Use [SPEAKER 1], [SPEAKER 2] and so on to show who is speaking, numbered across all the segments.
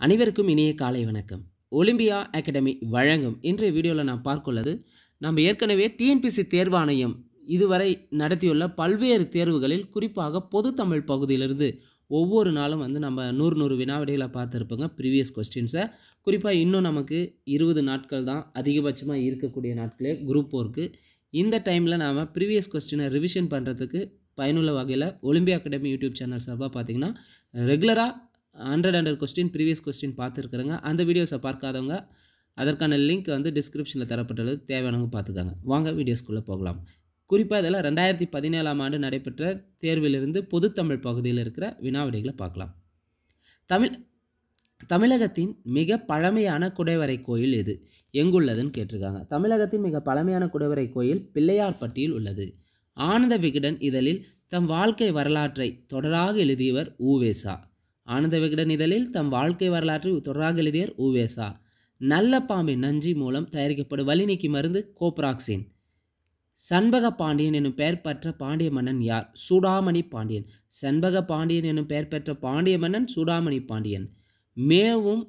[SPEAKER 1] அனைவருக்கும் இனிய காலை வணக்கம். ஒலிம்பியா அகாடமி வழங்கும் இன்றைய வீடியோவில் நாம் பார்க்குள்ளது, நம்ம ஏற்கனவே டிஎன்பிசி தேர்வாணையம் இதுவரை நடத்தியுள்ள பல்வேறு தேர்வுகளில் குறிப்பாக பொதுத்தமிழ் பகுதியிலிருந்து ஒவ்வொரு நாளும் நம்ம 100 வினாவிடைகளை பார்த்துருப்போங்க. ப்ரீவியஸ் கொஸ்டின்ஸை குறிப்பாக இன்னும் நமக்கு 20 நாட்கள் தான் அதிகபட்சமாக இருக்கக்கூடிய நாட்களே குரூப் 4க்கு. இந்த டைமில் நாம் ப்ரீவியஸ் கொஸ்டினை ரிவிஷன் பண்ணுறதுக்கு பயனுள்ள வகையில் ஒலிம்பியா அகாடமி யூடியூப் சேனல் சார்பாக பார்த்திங்கன்னா ரெகுலராக 100 கொஸ்டின் ப்ரீவியஸ் கொஸ்டின் பார்த்துருக்குறேங்க. அந்த வீடியோஸை பார்க்காதவங்க அதற்கான லிங்க் டிஸ்கிரிப்ஷனில் தரப்பட்டுள்ளது, தேவையானவங்க பார்த்துக்காங்க. வாங்க வீடியோஸ்குள்ளே போகலாம். குறிப்பாக இதில் 2017ஆம் ஆண்டு நடைபெற்ற தேர்விலிருந்து பொதுத்தமிழ் பகுதியில் இருக்கிற வினாவிடைகளை பார்க்கலாம். தமிழகத்தின் மிக பழமையான குடைவரை கோயில் எது? எங்குள்ளதுன்னு கேட்டிருக்காங்க. தமிழகத்தின் மிக பழமையான குடைவரை கோயில் பிள்ளையார்பட்டியில் உள்ளது. ஆனந்த விகடன் இதழில் தம் வாழ்க்கை வரலாற்றை தொடராக எழுதியவர் உவேசா. ஆனந்த விகடன் இதழில் தம் வாழ்க்கை வரலாற்றை தொடராக எழுதியவர் உவேசா. நல்ல பாம்பின் நஞ்சி மூலம் தயாரிக்கப்படும் வலிநீக்கி மருந்து கோப்ராக்சின். சண்பக பாண்டியன் எனும் பெயர் பெற்ற பாண்டிய மன்னன் யார்? சூடாமணி பாண்டியன். சண்பக பாண்டியன் எனும் பெயர் பெற்ற பாண்டிய மன்னன் சூடாமணி பாண்டியன். மேவும்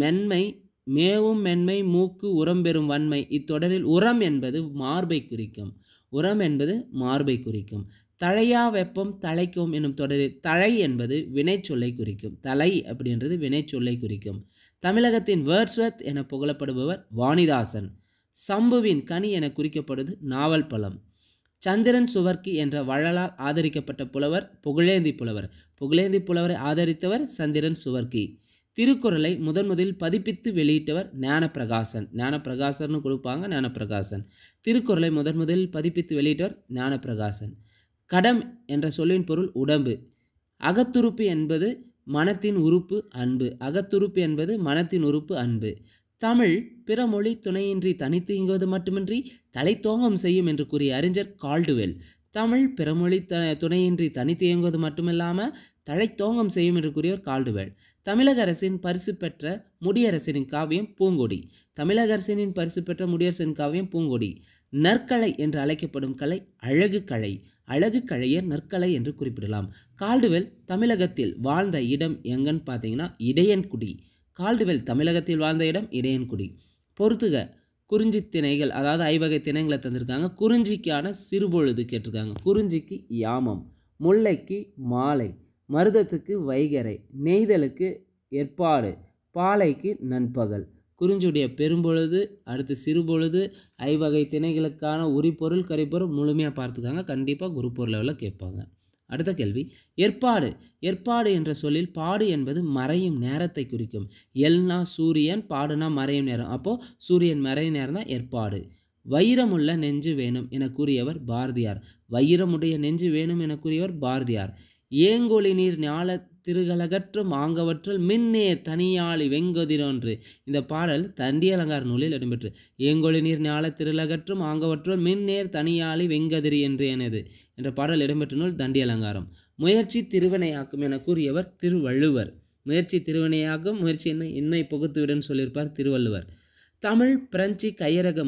[SPEAKER 1] மென்மை மூக்கு உரம் பெறும் வன்மை. இத்தொடரில் உரம் என்பது மார்பை குறிக்கும். உரம் என்பது மார்பை குறிக்கும். தழையா வெப்பம் தலைக்கும் என்னும் தொடரில் தழை என்பது வினைச்சொல்லை குறிக்கும். தலை அப்படின்றது வினைச்சொல்லை குறிக்கும். தமிழகத்தின் வேர்ட்ஸ்வர்த் என புகழப்படுபவர் வாணிதாசன். சம்புவின் கனி என குறிக்கப்படுவது நாவல் பழம். சந்திரன் சுவர்க்கி என்ற வள்ளலால் ஆதரிக்கப்பட்ட புலவர் புகழேந்தி புலவர். புகழேந்தி புலவரை ஆதரித்தவர் சந்திரன் சுவர்க்கி. திருக்குறளை முதலில் பதிப்பித்து வெளியிட்டவர் ஞானப்பிரகாசன். ஞானப்பிரகாசன்னு கொடுப்பாங்க, ஞானப்பிரகாசன். திருக்குறளை முதலில் பதிப்பித்து வெளியிட்டவர் ஞானப்பிரகாசன். கடம் என்ற சொல்லின் பொருள் உடம்பு. அகத்துறுப்பு என்பது மனத்தின் உறுப்பு அன்பு. அகத்துறுப்பு என்பது மனத்தின் உறுப்பு அன்பு. தமிழ் பிற மொழி துணையின்றி தனித்து இயங்குவது மட்டுமின்றி தலைத்தோங்கம் செய்யும் என்று கூறிய அறிஞர் கால்டுவெல். தமிழ் பிறமொழி துணையின்றி தனித்து இயங்குவது மட்டுமில்லாமல் தலைத்தோங்கம் செய்யும் என்று கூறியவர் கால்டுவெல். தமிழக அரசின் பரிசு பெற்ற முடியரசனின் காவியம் பூங்கொடி. தமிழக அரசின் பரிசு பெற்ற முடியரசனின் காவியம் பூங்கொடி. நற்கலை என்று அழைக்கப்படும் கலை அழகு கலை. அழகு கலையை நற்கலை என்று குறிப்பிடலாம். கால்டுவெல் தமிழகத்தில் வாழ்ந்த இடம் எங்கன்னு பார்த்தீங்கன்னா இடையன்குடி. கால்டுவெல் தமிழகத்தில் வாழ்ந்த இடம் இடையன்குடி. பொறுத்துக குறிஞ்சி திணைகள், அதாவது ஐவகை திணைகளை தந்திருக்காங்க. குறிஞ்சிக்கான சிறுபொழுது கேட்டிருக்காங்க. குறிஞ்சிக்கு யாமம், முல்லைக்கு மாலை, மருதத்துக்கு வைகரை, நெய்தலுக்கு ஏற்பாடு, பாலைக்கு நண்பகல். குறிஞ்சியுடைய பெரும்பொழுது, அடுத்து சிறுபொழுது, ஐவகை திணைகளுக்கான உரிப்பொருள் கரிப்பொருள் முழுமையாக பார்த்துக்காங்க. கண்டிப்பாக குரூப் 4 லெவலில் கேட்பாங்க. அடுத்த கேள்வி, ஏற்பாடு. ஏற்பாடு என்ற சொல்லில் பாடு என்பது மறையும் நேரத்தை குறிக்கும். எல்னா சூரியன், பாடுனா மறையும் நேரம். அப்போது சூரியன் மறையும் நேரம் தான் ஏற்பாடு. வைரமுள்ள நெஞ்சு வேணும் என கூறியவர் பாரதியார். வைரமுடைய நெஞ்சு வேணும் என கூறியவர் பாரதியார். ஏங்கொழி நீர் ஞால திருகலகற்றும் ஆங்கவற்றல் மின்னே தனியாளி வெங்கதிரொன்று. இந்த பாடல் தண்டி அலங்கார நூலில் இடம்பெற்று. ஏங்கொழி நீர் ஞால திருலகற்றும் ஆங்கவற்றல் மின்னேர் தனியாளி வெங்கதிரி என்று எனது என்ற பாடல் இடம்பெற்ற நூல் தண்டி அலங்காரம். முயற்சி திருவினையாக்கும் என கூறியவர் திருவள்ளுவர். முயற்சி திருவினையாக்கும், முயற்சி இன்மை புகுத்துவிடுன்னு சொல்லியிருப்பார் திருவள்ளுவர். தமிழ் பிரெஞ்சு கையகர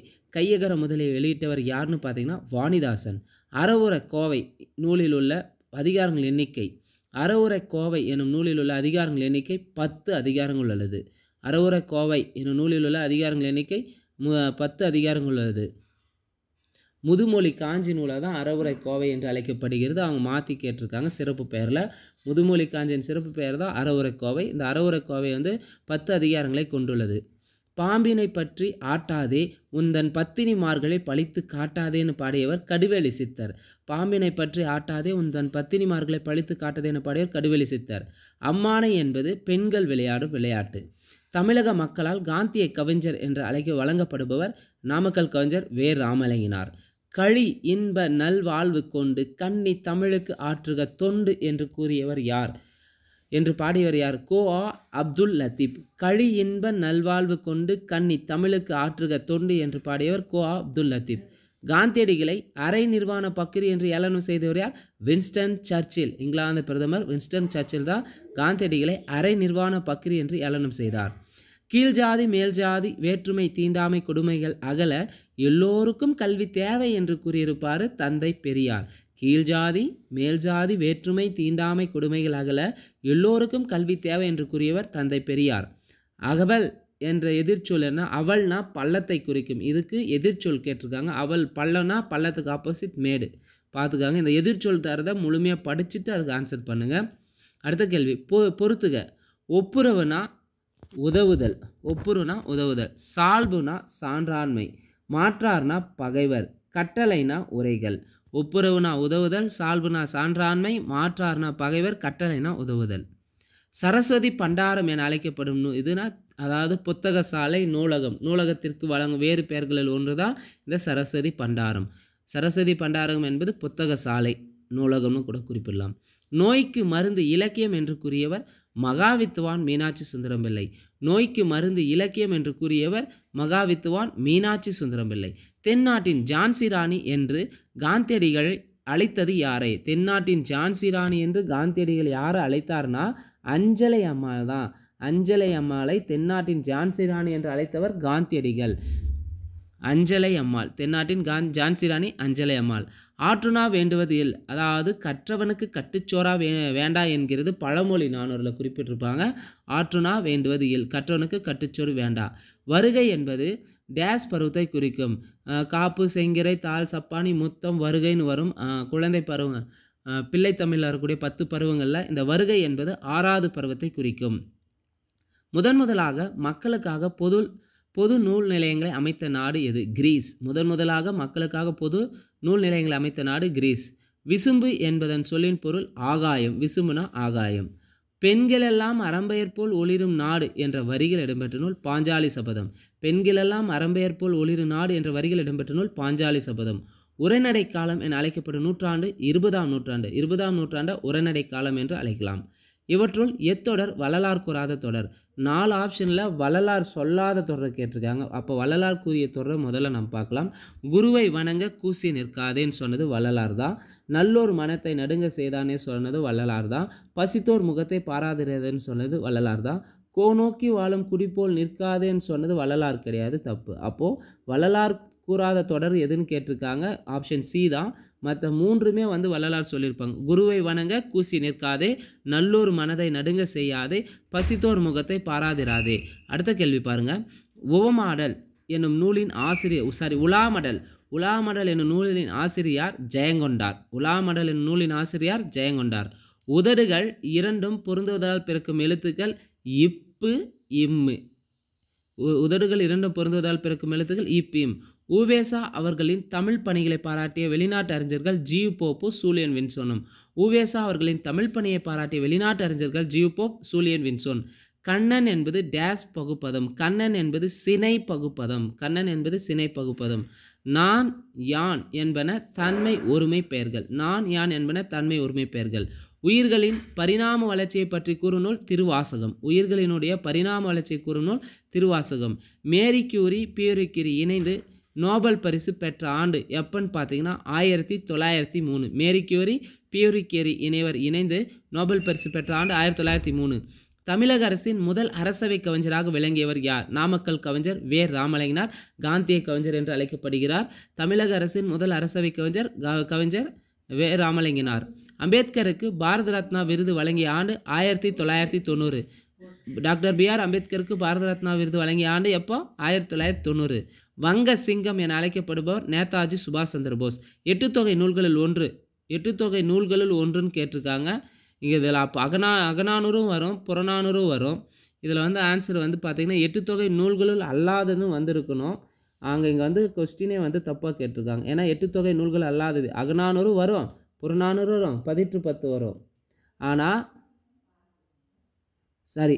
[SPEAKER 1] முதலியை வெளியிட்டவர் யாருன்னு பார்த்தீங்கன்னா வாணிதாசன். அறவுரை கோவை நூலில் உள்ள அதிகாரங்கள் எண்ணிக்கை. அறவுரை கோவை எனும் நூலில் உள்ள அதிகாரங்கள் எண்ணிக்கை 10 அதிகாரங்கள் உள்ளது. அறவுரை கோவை எனும் நூலில் உள்ள அதிகாரங்கள் எண்ணிக்கை 10 அதிகாரங்கள் உள்ளது. முதுமொழி காஞ்சி நூலாக தான் அறவுரை கோவை என்று அழைக்கப்படுகிறது. அவங்க மாற்றி கேட்டிருக்காங்க சிறப்பு பெயரில். முதுமொழி காஞ்சியின் சிறப்பு பெயர் தான் அறவுரை கோவை. இந்த அறவுரை கோவை 10 அதிகாரங்களை கொண்டுள்ளது. பாம்பினை பற்றி ஆட்டாதே உந்தன் பத்தினிமார்களை பழித்து காட்டாதேன்னு பாடியவர் கடுவெளி சித்தர். பாம்பினை பற்றி ஆட்டாதே உந்தன் பத்தினிமார்களை பழித்து காட்டாதேன்னு பாடியவர் கடுவெளி சித்தர். அம்மானை என்பது பெண்கள் விளையாடும் விளையாட்டு. தமிழக மக்களால் காந்திய கவிஞர் என்று வழங்கப்படுபவர் நாமக்கல் கவிஞர் வே. ராமலிங்கனார். களி இன்ப நல்வாழ்வு கொண்டு கன்னி தமிழுக்கு ஆற்றுக தொண்டு என்று கூறியவர் யார் என்று பாடியவர் யார்? கோ.ஆ. அப்துல் லத்தீப். களி இன்ப நல்வாழ்வு கொண்டு கன்னி தமிழுக்கு ஆற்றுக தொண்டு என்று பாடியவர் கோ.ஆ. அப்துல் லத்தீப். காந்தியடிகளை அரை நிர்வாண பக்கிரி என்று ஏளனம் செய்தவர் யார்? Winston Churchill. இங்கிலாந்து பிரதமர் வின்ஸ்டன் சர்ச்சில் தான் காந்தியடிகளை அரை நிர்வாண பக்கிரி என்று ஏளனம் செய்தார். கீழ்ஜாதி மேல்ஜாதி வேற்றுமை தீண்டாமை கொடுமைகள் அகல எல்லோருக்கும் கல்வி தேவை என்று கூறியிருப்பார் தந்தை பெரியார். கீழ் ஜாதி மேல் ஜாதி வேற்றுமை தீண்டாமை கொடுமைகள் அகல எல்லோருக்கும் கல்வி தேவை என்று கூறியவர் தந்தை பெரியார். அகவல் என்ற எதிர்ச்சொல் என்ன? அவள்னா பள்ளத்தை குறிக்கும். இதுக்கு எதிர்ச்சொல் கேட்டிருக்காங்க. அவள் பள்ளம்னா பள்ளத்துக்கு ஆப்போசிட் மேடு. பார்த்துக்காங்க. இந்த எதிர்ச்சொல் தரதை முழுமையாக படிச்சுட்டு அதுக்கு ஆன்சர் பண்ணுங்கள். அடுத்த கேள்வி பொறுத்துக. ஒப்புரவுனா உதவுதல், ஒப்புருனா உதவுதல், சால்புனா சான்றாண்மை, மாற்றார்னா பகைவர், கட்டளைனா உரைகள். ஒப்புரவுனா உதவுதல், சால்புனா சான்றாண்மை, மாற்றார்னா பகைவர், கட்டளைனா உதவுதல். சரஸ்வதி பண்டாரம் என அழைக்கப்படும் இதுனா அதாவது புத்தக சாலை, நூலகம். நூலகத்திற்கு வழங்கும் வேறு பெயர்களில் ஒன்று தான் இந்த சரஸ்வதி பண்டாரம். சரஸ்வதி பண்டாரம் என்பது புத்தக சாலை, நூலகம்னு கூட குறிப்பிடலாம். நோய்க்கு மருந்து இலக்கியம் என்று கூறியவர் மகாவித்துவான் மீனாட்சி சுந்தரம் பிள்ளை. நோய்க்கு மருந்து இலக்கியம் என்று கூறியவர் மகாவித்துவான் மீனாட்சி சுந்தரம் பிள்ளை. தென்னாட்டின் ஜான்சி ராணி என்று காந்தியடிகள் அழைத்தது யாரை? தென்னாட்டின் ஜான்சி ராணி என்று காந்தியடிகள் யாரை அழைத்தார்னா அஞ்சலை அம்மாள் தான். அஞ்சலை அம்மாளை தென்னாட்டின் ஜான்சி ராணி என்று அழைத்தவர் காந்தியடிகள். அஞ்சலை அம்மாள், தென்னாட்டின் ஜான்சி ராணி அஞ்சலை அம்மாள். ஆற்றுனா வேண்டுவது இல், அதாவது கற்றவனுக்கு கட்டுச்சோரா வேண்டா என்கிறது பழமொழி 400 குறிப்பிட்டிருப்பாங்க. ஆற்றுனா வேண்டுவது இல், கற்றவனுக்கு கட்டுச்சோறு வேண்டா. வருகை என்பது டேஸ் பருவத்தை குறிக்கும். காப்பு, செங்கிரை, தாள், சப்பானி, முத்தம், வருகைன்னு வரும். குழந்தை பருவம், பிள்ளை தமிழில் வரக்கூடிய 10 பருவங்களில் இந்த வருகை என்பது 6வது பருவத்தை குறிக்கும். முதலாக மக்களுக்காக பொது நூல் நிலையங்களை அமைத்த நாடு எது? கிரீஸ். முதலாக மக்களுக்காக பொது நூல் நிலையங்களை அமைத்த நாடு கிரீஸ். விசும்பு என்பதன் சொல்லின் பொருள் ஆகாயம். விசும்புனா ஆகாயம். பெண்களெல்லாம் அறம்பெயர் போல் ஒளிரும் நாடு என்ற வரிகள் இடம்பெற்ற நூல் பாஞ்சாலி சபதம். பெண்களெல்லாம் அறம்பெயர் போல் ஒளிரும் நாடு என்ற வரிகள் இடம்பெற்ற நூல் பாஞ்சாலி சபதம். உரைநடை காலம் என அழைக்கப்படும் நூற்றாண்டு 20ஆம் நூற்றாண்டு. 20ஆம் நூற்றாண்டை உரைநடை காலம் என்று அழைக்கலாம். இவற்றுள் எத்தொடர் வள்ளலார் கூறாத தொடர்? 4 ஆப்ஷனில் வள்ளலார் சொல்லாத தொடரை கேட்டிருக்காங்க. அப்போ வள்ளலார் கூறிய தொடரை முதல்ல நம்ம பார்க்கலாம். குருவை வணங்க கூசி நிற்காதேன்னு சொன்னது வள்ளலார் தான். நல்லோர் மனத்தை நடுங்க செய்தானே சொன்னது வள்ளலார் தான். பசித்தோர் முகத்தை பாராதிரதுன்னு சொன்னது வள்ளலார் தான். கோநோக்கி வாழும் குடிப்போல் நிற்காதேன்னு சொன்னது வள்ளலார் கிடையாது, தப்பு. அப்போது வள்ளலார் கூறாத தொடர் எதுன்னு கேட்டிருக்காங்க. ஆப்ஷன் சி தான். மற்ற 3மே வள்ளலார் சொல்லியிருப்பாங்க. குருவை வணங்க கூசி நிற்காதே, நல்லோர் மனதை நடுங்க செய்யாதே, பசித்தோர் முகத்தை பாராதிராதே. அடுத்த கேள்வி பாருங்க. உவமாடல் என்னும் நூலின் ஆசிரியர் உலாமடல் என்னும் நூலின் ஆசிரியர் ஜெயங்கொண்டார். உலாமடல் என்னும் நூலின் ஆசிரியர் ஜெயங்கொண்டார். உதடுகள் இரண்டும் பொருந்துவதால் பிறக்கும் எழுத்துக்கள் இப்பு இம்மு. உதடுகள் இரண்டும் பொருந்துவதால் பிறக்கும் எழுத்துக்கள் இப் இம். உவேசா அவர்களின் தமிழ் பணிகளை பாராட்டிய வெளிநாட்டு அறிஞர்கள் ஜியு போப்பு, சூலியன் வின்சோனும். உவேசா அவர்களின் தமிழ் பணியை பாராட்டிய வெளிநாட்டு அறிஞர்கள் G U Pope, Julien Vinson. Kannan என்பது டேஸ் பகுப்பதம். கண்ணன் என்பது சினை பகுப்பதம். கண்ணன் என்பது சினை பகுப்பதம். நான் யான் என்பன தன்மை ஒருமை பெயர்கள். நான் யான் என்பன தன்மை ஒருமை பெயர்கள். உயிர்களின் பரிணாம வளர்ச்சியை பற்றி கூறும் நூல் திருவாசகம். உயிர்களினுடைய பரிணாம வளர்ச்சியை கூறும் நூல் Thiruvasagam. Marie Curie, Pierre Curie இணைந்து நோபல் பரிசு பெற்ற ஆண்டு எப்பன்னு பார்த்தீங்கன்னா 1903. மேரி கியூரி, பியூரி கியூரி இணைந்து நோபல் பரிசு பெற்ற ஆண்டு 1903. தமிழக அரசின் முதல் அரசவை கவிஞராக விளங்கியவர் யார்? நாமக்கல் கவிஞர் வே. ராமலிங்கனார், காந்திய கவிஞர் என்று அழைக்கப்படுகிறார். தமிழக அரசின் முதல் அரசவை கவிஞர் வே. ராமலிங்கனார். அம்பேத்கருக்கு பாரத ரத்னா விருது வழங்கிய ஆண்டு 1990. Doctor B R. அம்பேத்கருக்கு பாரத ரத்னா விருது வழங்கிய ஆண்டு எப்போ? 1990. வங்க சிங்கம் என அழைக்கப்படுபவர் நேதாஜி சுபாஷ் சந்திர போஸ். எட்டுத்தொகை நூல்களுள் ஒன்றுன்னு கேட்டிருக்காங்க. இங்கே இதில் அப்போ அகநானூறும் வரும், புறநானூறும் வரும். இதில் ஆன்சர் பார்த்திங்கன்னா எட்டுத்தொகை நூல்களுள் அல்லாததுன்னு வந்திருக்கணும். இங்கே கொஸ்டினே தப்பாக கேட்டிருக்காங்க. ஏன்னா எட்டுத்தொகை நூல்கள் அல்லாதது அகநானூறு வரும், புறநானூறு வரும், 10 வரும். ஆனால் சரி,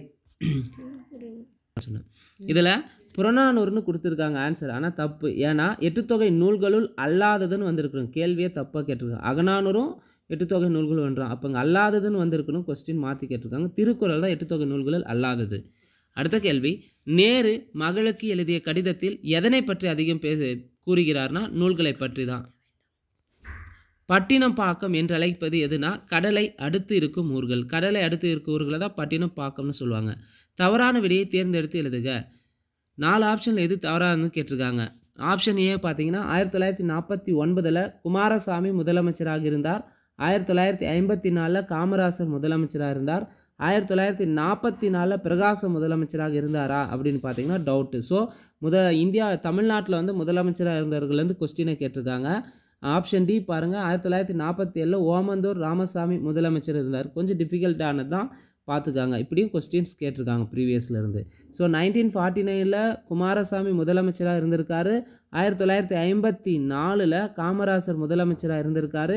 [SPEAKER 1] இதில் புறநானூறுன்னு கொடுத்துருக்காங்க ஆன்சர். ஆனால் தப்பு. ஏன்னா எட்டுத்தொகை நூல்களுள் அல்லாததுன்னு வந்திருக்கணும். கேள்வியே தப்பாக கேட்டிருக்காங்க. அகநானூறும் எட்டுத்தொகை நூல்கள் வந்துடும். அப்போ இங்கே அல்லாததுன்னு வந்திருக்கணும். கொஸ்டின் மாற்றி கேட்டிருக்காங்க. திருக்குறள் தான் எட்டுத்தொகை நூல்களில் அல்லாதது. அடுத்த கேள்வி. நேரு மகளுக்கு எழுதிய கடிதத்தில் எதனை பற்றி அதிகம் கூறுகிறார்னா நூல்களை பற்றி தான். பட்டினம் பாக்கம் என்று அழைப்பது எதுனா கடலை அடுத்து இருக்கும் ஊர்கள். கடலை அடுத்து இருக்கும் ஊர்களை தான் பட்டினம் பாக்கம்னு சொல்லுவாங்க. தவறான விடையை தேர்ந்தெடுத்து எழுதுக. 4 ஆப்ஷனில் எது தவறானு கேட்டிருக்காங்க. ஆப்ஷன் ஏ பார்த்தீங்கன்னா 1949 குமாரசாமி முதலமைச்சராக இருந்தார். 1954 காமராசர் முதலமைச்சராக இருந்தார். 1944 பிரகாசம் முதலமைச்சராக இருந்தாரா அப்படின்னு பார்த்தீங்கன்னா டவுட்டு. ஸோ இந்தியா தமிழ்நாட்டில் வந்து முதலமைச்சராக இருந்தவர்கள் கொஸ்டினை கேட்டிருக்காங்க. ஆப்ஷன் டி பாருங்கள், 1947 ஓமந்தூர் ராமசாமி முதலமைச்சர் இருந்தார். கொஞ்சம் டிஃபிகல்ட்டானது தான், பார்த்துக்காங்க. இப்படியும் கொஸ்டின்ஸ் கேட்டிருக்காங்க ப்ரீவியஸ்லேருந்து. ஸோ 1949 குமாரசாமி முதலமைச்சராக இருந்திருக்காரு. 1954 காமராசர் முதலமைச்சராக இருந்திருக்காரு.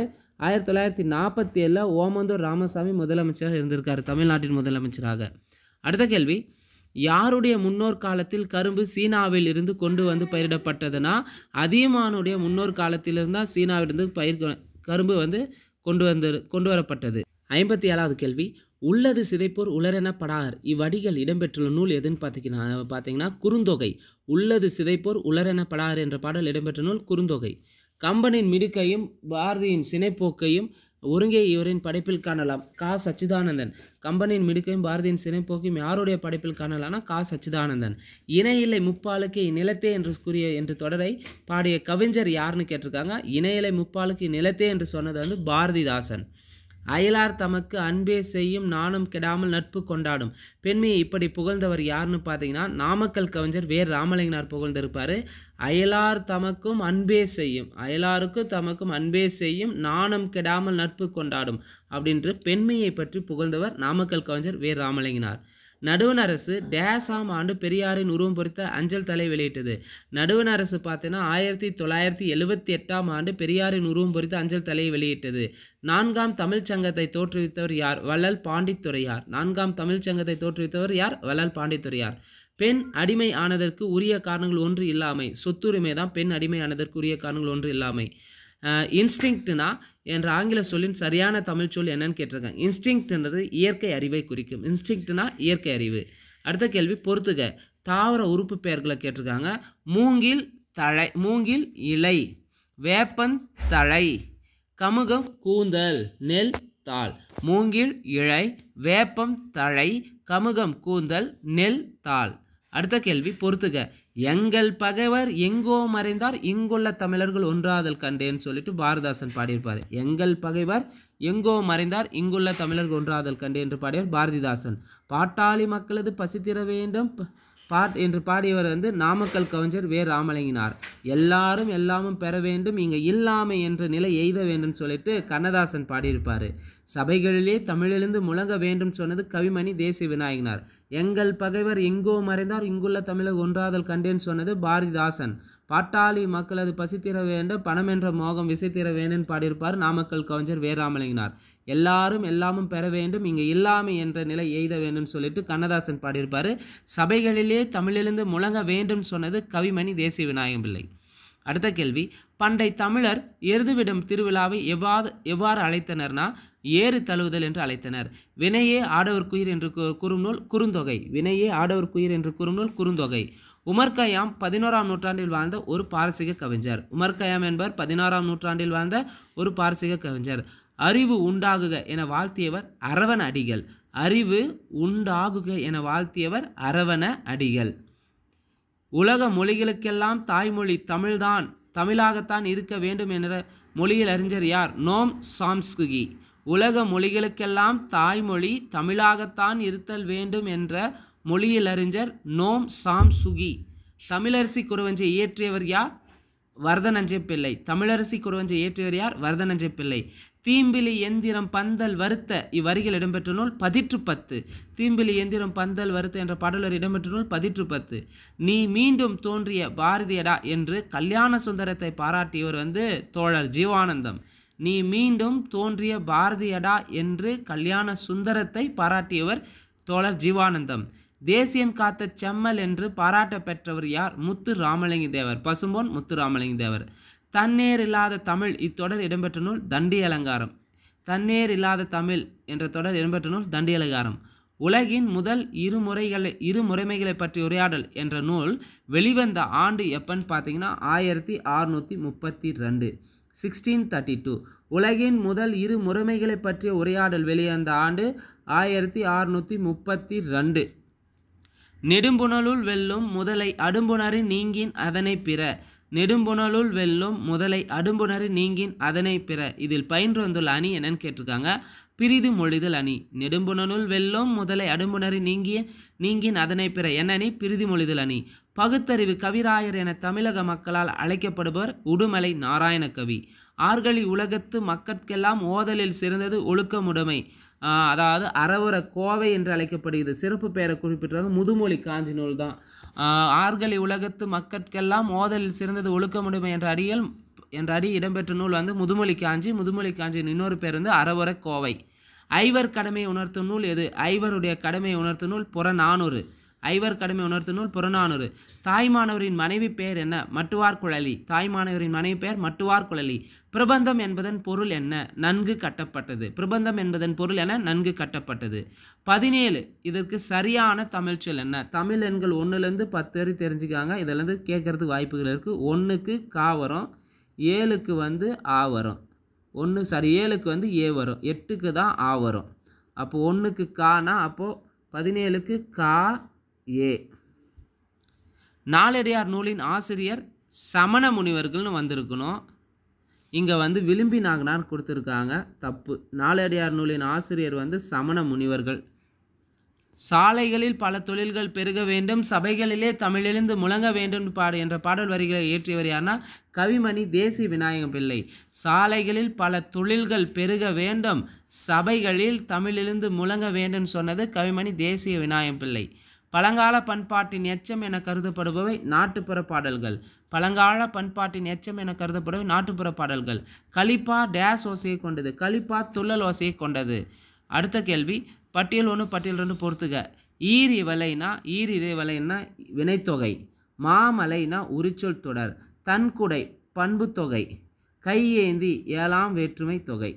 [SPEAKER 1] 1947 ஓமந்தூர் ராமசாமி முதலமைச்சராக இருந்திருக்காரு, தமிழ்நாட்டின் முதலமைச்சராக. அடுத்த கேள்வி, யாருடைய முன்னோர் காலத்தில் கரும்பு சீனாவில் இருந்து கொண்டு வந்து பயிரிடப்பட்டதுன்னா அதியமானுடைய முன்னோர் காலத்திலிருந்து தான் சீனாவிலிருந்து கரும்பு வந்து கொண்டு வரப்பட்டது. 57வது கேள்வி, உள்ளது சிதைப்போர் உலரென படார் இவ்வடிகள் இடம்பெற்றுள்ள நூல் எதுன்னு பார்த்தீங்கன்னா குறுந்தொகை. உள்ளது சிதைப்போர் உலரென படார் என்ற பாடல் இடம்பெற்ற நூல் குறுந்தொகை. கம்பனின் மிடுக்கையும் பாரதியின் சினைப்போக்கையும் ஒருங்கே இவரின் படைப்பில் காணலாம். கா சச்சிதானந்தன். கம்பனின் மிடுக்கையும் பாரதியின் சினைப்போக்கையும் யாருடைய படைப்பில் காணலாம்னா கா சச்சிதானந்தன். இணையில்லை முப்பாலுக்கு நிலத்தே என்று தொடரை பாடிய கவிஞர் யாருன்னு கேட்டிருக்காங்க. இணையில்லை முப்பாலுக்கு நிலத்தே என்று சொன்னது வந்து பாரதிதாசன். அயலார் தமக்கு அன்பே செய்யும் நாணம் கெடாமல் நட்பு கொண்டாடும் பெண்மையை இப்படி புகழ்ந்தவர் யாருன்னு பார்த்தீங்கன்னா நாமக்கல் கவிஞர் வே ராமலிங்கனார் புகழ்ந்திருப்பார். அயலார் தமக்கும் அன்பே செய்யும், அயலாருக்கும் தமக்கும் அன்பே செய்யும் நாணம் கெடாமல் நட்பு கொண்டாடும் அப்படின்று பெண்மையை பற்றி புகழ்ந்தவர் நாமக்கல் கவிஞர் வே ராமலிங்கனார். நடுவண் அரசு டேசாம் ஆண்டு பெரியாரின் உருவம் பொறித்த அஞ்சல் தலை வெளியிட்டது. நடுவண் அரசு பார்த்தீங்கன்னா 1978 ஆண்டு பெரியாரின் உருவம் பொறித்த அஞ்சல் தலையை வெளியிட்டது. 4ஆம் தமிழ்ச் சங்கத்தை தோற்றுவித்தவர் யார்? வள்ளல் பாண்டித்துரையார். 4ஆம் தமிழ்ச் சங்கத்தை தோற்றுவித்தவர் யார்? வள்ளல் பாண்டித்துரையார். பெண் அடிமை ஆனதற்கு உரிய காரணங்கள் ஒன்று இல்லாமை. சொத்துரிமை தான் பெண் அடிமை ஆனதற்கு உரிய காரணங்கள் ஒன்று இல்லாமை. இன்ஸ்டிங்க்ட்னா என்ற ஆங்கில சொல்லின் சரியான தமிழ் சொல் என்னன்னு கேட்டிருக்காங்க. இன்ஸ்டிங்க்ட்ன்றது இயற்கை அறிவை குறிக்கும். இன்ஸ்டிங்க்ட்னா இயற்கை அறிவு. அடுத்த கேள்வி, பொறுத்துக. தாவர உறுப்பு பெயர்களை கேட்டிருக்காங்க. மூங்கில் இலை, வேப்பன் தழை, கமுகம் கூந்தல், நெல் தாள். மூங்கில் இழை, வேப்பம் தழை, கமுகம் கூந்தல், நெல் தாள். அடுத்த கேள்வி, பொறுத்துக. எங்கள் பகைவர் எங்கோ மறைந்தார் இங்குள்ள தமிழர்கள் ஒன்றாதல் கண்டேன்னு சொல்லிட்டு பாரதிதாசன் பாடியிருப்பார். எங்கள் பகைவர் எங்கோ மறைந்தார் இங்குள்ள தமிழர்கள் ஒன்றாதல் கண்டே என்று பாடியவர் பாரதிதாசன். பாட்டாளி மக்களது பசித்திர வேண்டும் என்று பாடியவர் வந்து நாமக்கல் கவிஞர் வே ராமலிங்கனார். எல்லாரும் எல்லாமும் பெற வேண்டும் இங்கே இல்லாமை என்ற நிலை எய்த வேண்டும் சொல்லிட்டு கண்ணதாசன் பாடியிருப்பார். சபைகளிலே தமிழிலிருந்து முழங்க வேண்டும் சொன்னது கவிமணி தேசிய விநாயகனார். எங்கள் பகைவர் எங்கோ மறைந்தார் இங்குள்ள தமிழர் ஒன்றாதல் கண்டேன்னு சொன்னது பாரதிதாசன். பாட்டாளி மக்களது பசித்திர வேண்டும் பணம் என்ற மோகம் விசைத்திர வேண்டும் பாடியிருப்பார் நாமக்கல் கவிஞர் வே ராமலிங்கனார். எல்லாரும் எல்லாமும் பெற வேண்டும் இங்கே இல்லாமை என்ற நிலை எய்த வேண்டும் சொல்லிட்டு கண்ணதாசன் பாடியிருப்பார். சபைகளிலே தமிழிலிருந்து முழங்க வேண்டும் சொன்னது கவிமணி தேசிய விநாயகம் பிள்ளை. அடுத்த கேள்வி, பண்டை தமிழர் எருதுவிடும் திருவிழாவை எவ்வாறு அழைத்தனர்னா ஏறு தழுவுதல் என்று அழைத்தனர். வினையே ஆடவர்க்குயிர் என்று கூறும் நூல் குறுந்தொகை. வினையே ஆடவர்க்குயிர் என்று கூறும் நூல் குறுந்தொகை. உமர் கய்யாம் 11ஆம் நூற்றாண்டில் வாழ்ந்த ஒரு பாரசீக கவிஞர். உமர் கய்யாம் என்பவர் 16ஆம் நூற்றாண்டில் வாழ்ந்த ஒரு பாரசீக கவிஞர். அறிவு உண்டாகுக என வாழ்த்தியவர் அரவண அடிகள். அறிவு உண்டாகுக என வாழ்த்தியவர் அரவண அடிகள். உலக மொழிகளுக்கெல்லாம் தாய்மொழி தமிழ்தான், தமிழாகத்தான் இருக்க வேண்டும் என்ற மொழியில் அறிஞர் யார்? Noam Chomsky. உலக மொழிகளுக்கெல்லாம் தாய்மொழி தமிழாகத்தான் இருத்தல் வேண்டும் என்ற மொழியில் அறிஞர் நோம் சாம்சுகி. தமிழரசி குறவஞ்சை இயற்றியவர் யார்? வரதநஞ்சை பிள்ளை. தமிழரசி குறவஞ்சை இயற்றியவர் யார்? வரதநஞ்சை பிள்ளை. தீம்பிலி எந்திரம் பந்தல் வருத்த இவ்வரிகள் இடம்பெற்ற நூல் 10. தீம்பிலி எந்திரம் பந்தல் வருத்த என்ற பாடலர் இடம்பெற்ற நூல் 10. நீ மீண்டும் தோன்றிய பாரதியடா என்று கல்யாண சுந்தரத்தை பாராட்டியவர் வந்து தோழர் ஜீவானந்தம். நீ மீண்டும் தோன்றிய பாரதியடா என்று கல்யாண சுந்தரத்தை பாராட்டியவர் தோழர் ஜீவானந்தம். தேசியம் காத்த செம்மல் என்று பாராட்ட பெற்றவர் யார்? முத்து ராமலிங்க தேவர். பசும்பொன் முத்து ராமலிங்க தேவர். தன்னேர் இல்லாத தமிழ் இத்தொடர் இடம்பெற்ற நூல் தண்டி அலங்காரம். தன்னேர் இல்லாத தமிழ் என்ற தொடர் இடம்பெற்ற நூல் தண்டி அலங்காரம். உலகின் முதல் இருமுறைமைகளை பற்றி உரையாடல் என்ற நூல் வெளிவந்த ஆண்டு எப்பன்னு பார்த்தீங்கன்னா 1632 1632. உலகின் முதல் முறைமைகளை பற்றிய உரையாடல் வெளிவந்த ஆண்டு 1632. நெடும்புணலுள் வெல்லும் முதலை அடும்புணரி நீங்கின் அதனை பிற. நெடும்புணலுள் வெல்லும் முதலை அடும்புணரி நீங்கின் அதனை பிற. இதில் பயின்று வந்துள்ள அணி என்னன்னு கேட்டிருக்காங்க. பிரிது மொழிதல் அணி. நெடும்புணலுள் வெல்லும் முதலை அடும்புணரி நீங்கின் அதனை பிற என்னணி? பிரிதி மொழிதல் அணி. பகுத்தறிவு கவிராயர் என தமிழக மக்களால் அழைக்கப்படுபவர் உடுமலை நாராயண கவி. ஆர்களி உலகத்து மக்கட்கெல்லாம் ஓதலில் சிறந்தது ஒழுக்கமுடைமை. அதாவது அறவுர கோவை என்று அழைக்கப்படுகிறது. சிறப்பு பெயரை குறிப்பிட்டாங்க. முதுமொழி காஞ்சி நூல் தான். ஆர்களி உலகத்து மக்கட்கெல்லாம் ஓதலில் சிறந்தது ஒழுக்கமுடைமை என்ற அடி இடம்பெற்ற நூல் வந்து முதுமொழி காஞ்சி. முதுமொழி காஞ்சியின் இன்னொரு பேர் வந்து அறவுர கோவை. ஐவர் கடமையை உணர்த்தும் நூல் எது? ஐவருடைய கடமையை உணர்த்தும் நூல் புறநானூறு. ஐவர் கடமை உணர்த்தும் நூல் புறநானூறு. தாய்மானவரின் மனைவி பெயர் என்ன? மட்டுவார் குழலி. தாய்மானவரின் மனைவி பெயர் மட்டுவார் குழலி. பிரபந்தம் என்பதன் பொருள் என்ன? நன்கு கட்டப்பட்டது. பிரபந்தம் என்பதன் பொருள் என்ன? நன்கு கட்டப்பட்டது. 17 இதற்கு சரியான தமிழ் சொல் என்ன? தமிழ் எண்கள் 1லேருந்து 10 வரை தெரிஞ்சுக்காங்க. இதிலேருந்து கேட்கறதுக்கு வாய்ப்புகள் இருக்குது. 1க்கு கா வரும், 7க்கு வந்து ஆ வரும். 7க்கு வந்து ஏ வரும், 8க்கு தான் ஆ வரும். அப்போ 1க்கு கானா அப்போது 17க்கு கா ஏ. நாலடியார் நூலின் ஆசிரியர் சமண முனிவர்கள்னு வந்திருக்கணும். இங்கே வந்து விளிம்பி நாகனார் கொடுத்துருக்காங்க, தப்பு. நாலடியார் நூலின் ஆசிரியர் வந்து சமண முனிவர்கள். சாலைகளில் பல தொழில்கள் பெருக வேண்டும், சபைகளிலே தமிழெழுந்து முழங்க வேண்டும் என்ற பாடல் வரிகளை இயற்றியவர் யார்னா கவிமணி தேசிய விநாயகம் பிள்ளை. சாலைகளில் பல தொழில்கள் பெருக வேண்டும், சபைகளில் தமிழெழுந்து முழங்க வேண்டும் சொன்னது கவிமணி தேசிய விநாயகம் பிள்ளை. பழங்கால பண்பாட்டின் எச்சம் என கருதப்படுபவை நாட்டுப்புற பாடல்கள். பழங்கால பண்பாட்டின் எச்சம் என கருதப்படுபவை நாட்டுப்புற பாடல்கள். கலிப்பா டேஸ் ஓசையை கொண்டது. கலிப்பா துள்ளல் ஓசையை கொண்டது. அடுத்த கேள்வி, பட்டியல் 1 பட்டியல் 2 பொறுத்துக. ஈரிரைவலைனா வினைத்தொகை. மாமலைனா உரிச்சொல் தொடர். தன்குடை பண்பு தொகை. கையேந்தி 7ஆம் வேற்றுமை தொகை.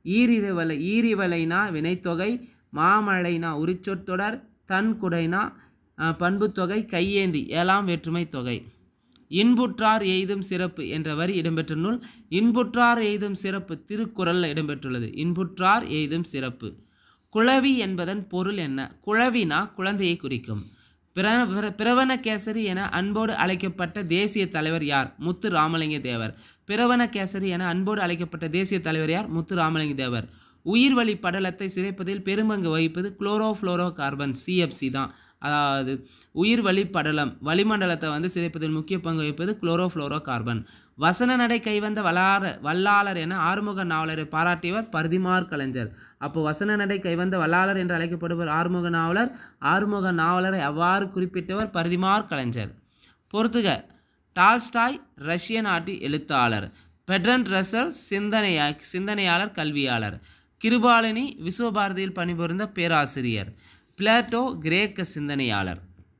[SPEAKER 1] ஈரிவலைனா வினைத்தொகை, மாமலைனா உரிச்சொற்றொடர், தன்குடைனா பண்புத்தொகை, கையேந்தி 7ஆம் வேற்றுமை தொகை. இன்புற்றார் எய்தும் சிறப்பு என்ற வரி இடம்பெற்ற நூல் இன்புற்றார் எய்தும் சிறப்பு திருக்குறளில் இடம்பெற்றுள்ளது. இன்புற்றார் எய்தும் சிறப்பு. குழவி என்பதன் பொருள் என்ன? குழவினா குழந்தையை குறிக்கும். பிரவணகேசரி என அன்போடு அழைக்கப்பட்ட தேசிய தலைவர் யார்? முத்து ராமலிங்க தேவர். பிரவணகேசரி என அன்போடு அழைக்கப்பட்ட தேசிய தலைவர் யார்? முத்து ராமலிங்க தேவர். உயிர்வழி படலத்தை சிதைப்பதில் பெரும்பங்கு வகிப்பது குளோரோஃப்ளோரோ கார்பன், சிஎஃப்சி தான். அதாவது உயிர்வழி படலம் வளிமண்டலத்தை வந்து சிதைப்பதில் முக்கிய பங்கு வகிப்பது குளோரோஃப்ளோரோ கார்பன். வசன நடை கைவந்த வல்லாளர் என ஆறுமுக நாவலரை பாராட்டியவர் பரிதிமார் கலைஞர். அப்போ வசன நடை கைவந்த வல்லாளர் என்று அழைக்கப்படுவர் ஆறுமுக நாவலர். ஆறுமுக நாவலரை அவ்வாறு குறிப்பிட்டவர் பரிதிமார் கலைஞர். பொறுத்துக. டால்ஸ்டாய் ரஷ்ய நாட்டு எழுத்தாளர். பெர்ட்ரண்ட் ரசல் சிந்தனையாளர், கல்வியாளர். கிருபாலினி விஸ்வபாரதியில் பணிபுரிந்த பேராசிரியர். பிளாட்டோ கிரேக்க சிந்தனையாளர்.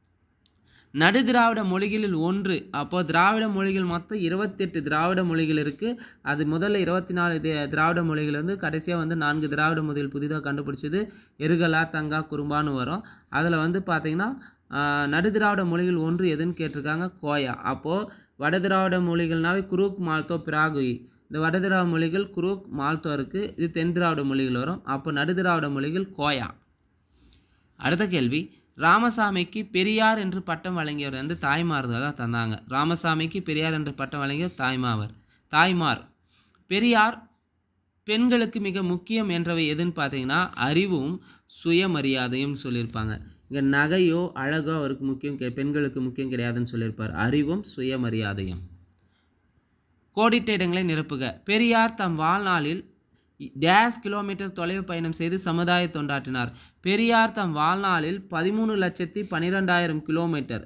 [SPEAKER 1] நடு திராவிட மொழிகளில் 1. அப்போது திராவிட மொழிகள் மொத்தம் 28 திராவிட மொழிகள் இருக்குது. அது முதல்ல 24 திராவிட மொழிகள் வந்து கடைசியாக வந்து 4 திராவிட மொழிகள் புதிதாக கண்டுபிடிச்சது. எருகலா, தங்கா, குறும்பான்னு வரும். அதில் வந்து பார்த்திங்கன்னா நடு திராவிட மொழிகள் 1 எதுன்னு கேட்டிருக்காங்க? கோயா. அப்போது வட திராவிட மொழிகள்னாவே குரூக், மால்தோ, பிராகுயி. இந்த வட திராவிட மொழிகள் குரூக், மால்தோ இருக்குது. இது தென் திராவிட மொழிகள் வரும். அப்போ நடு திராவிட மொழிகள் கோயா. அடுத்த கேள்வி, ராமசாமிக்கு பெரியார் என்று பட்டம் வழங்கியவர் வந்து தாய்மார்கள் தான் தந்தாங்க. ராமசாமிக்கு பெரியார் என்று பட்டம் வழங்கியவர் தாய்மார். பெரியார் பெண்களுக்கு மிக முக்கியம் என்றவை எதுன்னு பார்த்தீங்கன்னா அறிவும் சுயமரியாதையும் சொல்லியிருப்பாங்க. இங்கே நகையோ அழகோ அவருக்கு முக்கியம் பெண்களுக்கு முக்கியம் கிடையாதுன்னு சொல்லியிருப்பார். அறிவும் சுயமரியாதையும். கோடிட்ட இடங்களை நிரப்புக. பெரியார் தம் வாழ்நாளில் டேஸ் கிலோமீட்டர் தொலைவு பயணம் செய்து சமுதாய தொண்டாற்றினார். பெரியார் தம் வாழ்நாளில் 13,12,000 கிலோமீட்டர்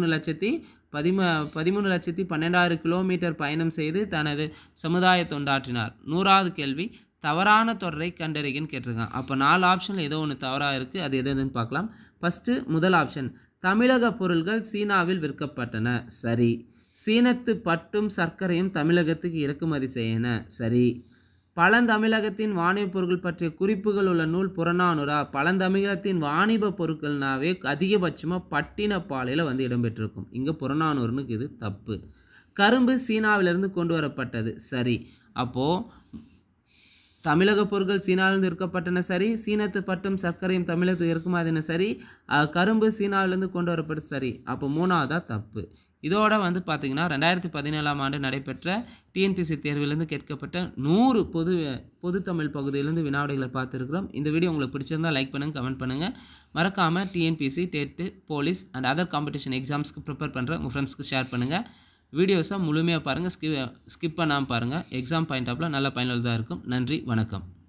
[SPEAKER 1] 13,12,000 கிலோமீட்டர் பயணம் செய்து தனது சமுதாய தொண்டாற்றினார். 100வது கேள்வி, தவறான தொடரை கண்டறிகன்னு கேட்டிருக்காங்க. அப்போ 4 ஆப்ஷனில் ஏதோ ஒன்று தவறாக இருக்குது. அது எதுன்னு பார்க்கலாம். ஃபஸ்ட்டு முதல் ஆப்ஷன், தமிழக பொருள்கள் சீனாவில் விற்கப்பட்டன. சரி. சீனத்து பட்டும் சர்க்கரையும் தமிழகத்துக்கு இறக்குமதி செய்யன. சரி. பழந்தமிழகத்தின் வாணிப பொருட்கள் பற்றிய குறிப்புகள் உள்ள நூல் புறநானூறா? பழந்தமிழகத்தின் வாணிப பொருட்கள்னாவே அதிகபட்சமாக பட்டினப்பாலையில் வந்து இடம்பெற்றிருக்கும். இங்கே புறநானூறுன்னு இது தப்பு. கரும்பு சீனாவிலிருந்து கொண்டு வரப்பட்டது. சரி. அப்போது தமிழக பொருட்கள் சீனாவிலிருந்து விற்கப்பட்டன. சரி. சீனத்து பட்டும் சர்க்கரையும் தமிழகத்துக்கு இறக்குமதின. சரி. கரும்பு சீனாவிலிருந்து கொண்டு வரப்பட்டது. சரி. அப்போ 3வதா தப்பு. இதோட வந்து பார்த்தீங்கன்னா 2017ஆம் ஆண்டு நடைபெற்ற டிஎன்பிஎஸ்சி தேர்விலிருந்து கேட்கப்பட்ட 100 பொது தமிழ் பகுதியிலிருந்து வினாவிடைகளை பார்த்துருக்கிறோம். இந்த வீடியோ உங்களுக்கு பிடிச்சிருந்தால் லைக் பண்ணுங்கள், கமெண்ட் பண்ணுங்கள். மறக்காமல் TNPSC, TET, police and other competition எக்ஸாம்ஸ்க்கு ப்ரிப்பேர் பண்ணுற உங்கள் ஃப்ரெண்ட்ஸ்க்கு ஷேர் பண்ணுங்கள். வீடியோஸை முழுமையாக பாருங்கள், ஸ்கிப் பண்ணாமல் பாருங்கள். எக்ஸாம் பாயிண்ட் ஆஃப்ல நல்ல பயனுள்ளதாக இருக்கும். நன்றி, வணக்கம்.